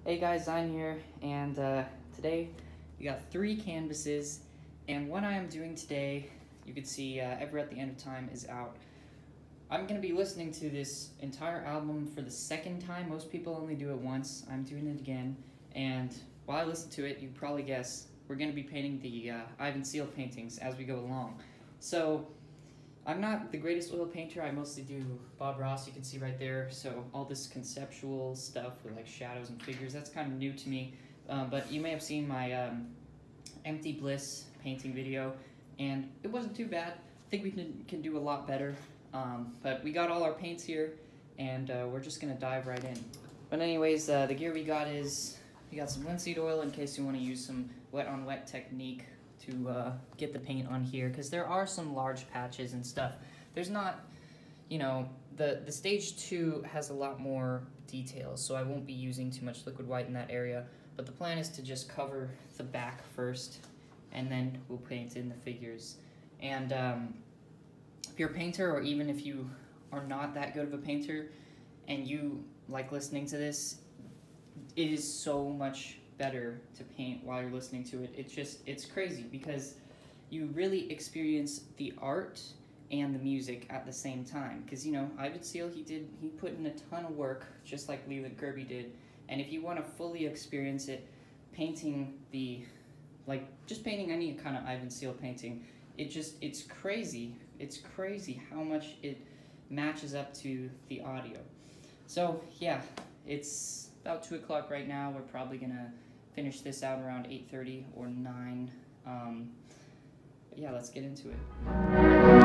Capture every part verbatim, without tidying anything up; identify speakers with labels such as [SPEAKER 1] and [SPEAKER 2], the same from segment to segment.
[SPEAKER 1] Hey guys, I'm here, and uh, today we got three canvases, and what I am doing today, you can see uh, Ever at the End of Time is out. I'm going to be listening to this entire album for the second time. Most people only do it once. I'm doing it again, and while I listen to it, you probably guess, we're going to be painting the uh, Ivan Seal paintings as we go along. So, I'm not the greatest oil painter. I mostly do Bob Ross, you can see right there. So all this conceptual stuff with like shadows and figures, that's kind of new to me. Um, but you may have seen my um, Empty Bliss painting video, and it wasn't too bad. I think we can, can do a lot better. Um, but we got all our paints here, and uh, we're just gonna dive right in. But anyways, uh, the gear we got is, we got some linseed oil in case you want to use some wet on wet technique to uh, get the paint on here, because there are some large patches and stuff. There's not, you know, the, the stage two has a lot more details, so I won't be using too much liquid white in that area, but the plan is to just cover the back first, and then we'll paint in the figures. And um, if you're a painter, or even if you are not that good of a painter, and you like listening to this, it is so much better to paint while you're listening to it. It's just, it's crazy because you really experience the art and the music at the same time. Because, you know, Ivan Seal, he did, he put in a ton of work, just like Leland Kirby did. And if you want to fully experience it, painting the, like, just painting any kind of Ivan Seal painting, it just, it's crazy. It's crazy how much it matches up to the audio. So, yeah, it's about two o'clock right now. We're probably gonna finish this out around eight thirty or nine. Um, but yeah, let's get into it.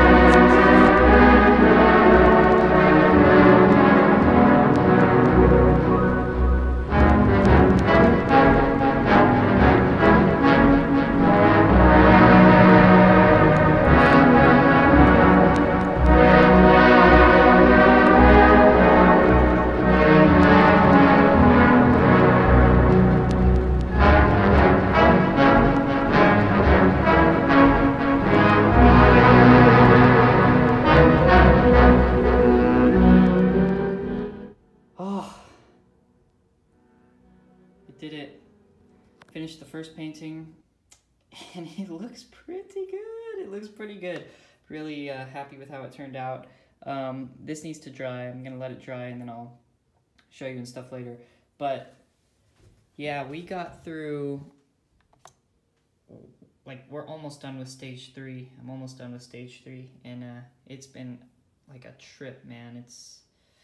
[SPEAKER 1] Did it. Finished the first painting, and it looks pretty good. It looks pretty good. Really uh, happy with how it turned out. Um, this needs to dry. I'm gonna let it dry, and then I'll show you and stuff later. But yeah, we got through. Like, we're almost done with stage three. I'm almost done with stage three, and uh, it's been like a trip, man. It's.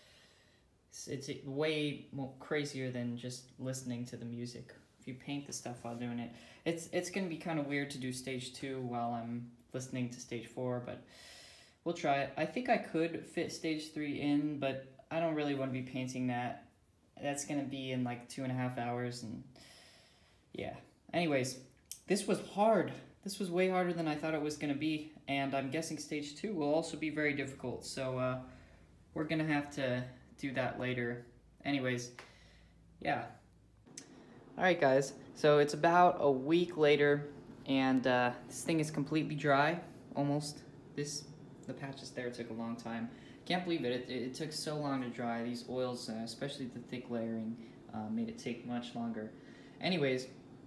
[SPEAKER 1] It's way more crazier than just listening to the music. If you paint the stuff while doing it, it's it's gonna be kind of weird to do stage two while I'm listening to stage four, but we'll try it. I think I could fit stage three in, but I don't really want to be painting that. That's gonna be in like two and a half hours, and yeah. Anyways, this was hard. This was way harder than I thought it was gonna be, and I'm guessing stage two will also be very difficult. So uh, we're gonna have to do that later. Anyways, yeah. Alright guys, so it's about a week later, and uh, this thing is completely dry, almost. This, the patches there took a long time. Can't believe it, it, it took so long to dry. These oils, uh, especially the thick layering, uh, made it take much longer. Anyways,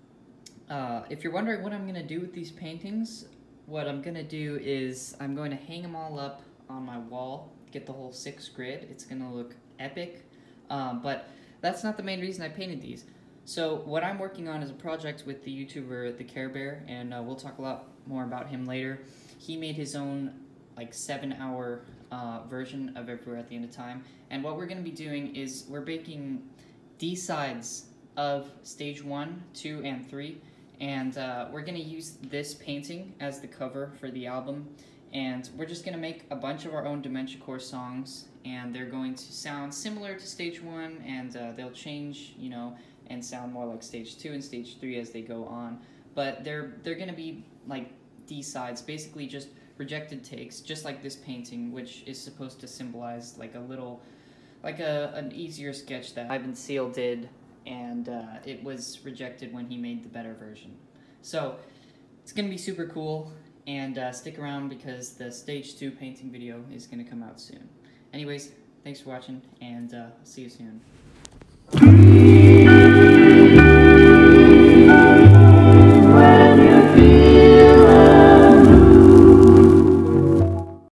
[SPEAKER 1] uh, if you're wondering what I'm gonna do with these paintings, what I'm gonna do is I'm going to hang them all up on my wall, get the whole six grid. It's gonna look epic, um, but that's not the main reason I painted these. So what I'm working on is a project with the YouTuber the Carebear, and uh, we'll talk a lot more about him later. He made his own like seven hour uh, version of Everywhere at the End of Time, and what we're going to be doing is we're making D-sides of stage one, two, and three, and uh, we're going to use this painting as the cover for the album. And we're just going to make a bunch of our own Dementia Core songs, and they're going to sound similar to stage one, and uh, they'll change, you know, and sound more like stage two and stage three as they go on. But they're they're going to be like D-sides, basically just rejected takes, just like this painting, which is supposed to symbolize like a little, like a an easier sketch that Ivan Seal did, and uh, it was rejected when he made the better version. So it's going to be super cool. And uh, stick around because the stage two painting video is going to come out soon. Anyways, thanks for watching, and uh, see you soon.